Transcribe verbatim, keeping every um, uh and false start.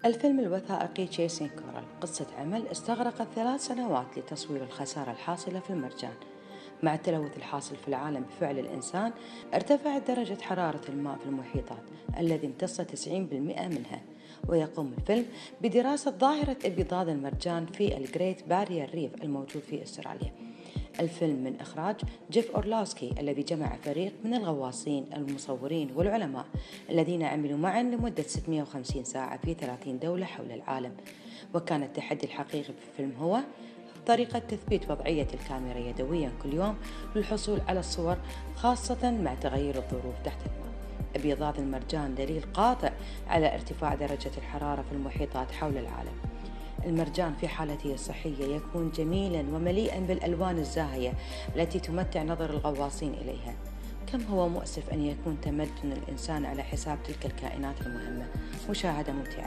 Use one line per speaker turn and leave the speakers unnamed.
الفيلم الوثائقي Chasing Coral قصة عمل استغرقت ثلاث سنوات لتصوير الخسارة الحاصلة في المرجان. مع التلوث الحاصل في العالم بفعل الإنسان، ارتفعت درجة حرارة الماء في المحيطات الذي امتص تسعين بالمئة منها. ويقوم الفيلم بدراسة ظاهرة ابيضاد المرجان في الجريت بارير ريف الموجود في أستراليا. الفيلم من إخراج جيف أورلوسكي الذي جمع فريق من الغواصين المصورين والعلماء الذين عملوا معا لمدة ستمئة وخمسين ساعة في ثلاثين دولة حول العالم. وكان التحدي الحقيقي في الفيلم هو طريقة تثبيت وضعية الكاميرا يدويا كل يوم للحصول على الصور، خاصة مع تغير الظروف تحت الماء. ابيضاد المرجان دليل قاطع على ارتفاع درجة الحرارة في المحيطات حول العالم. المرجان في حالته الصحية يكون جميلا ومليئا بالألوان الزاهية التي تمتع نظر الغواصين إليها. كم هو مؤسف أن يكون تمدن الإنسان على حساب تلك الكائنات المهمة. مشاهدة ممتعة.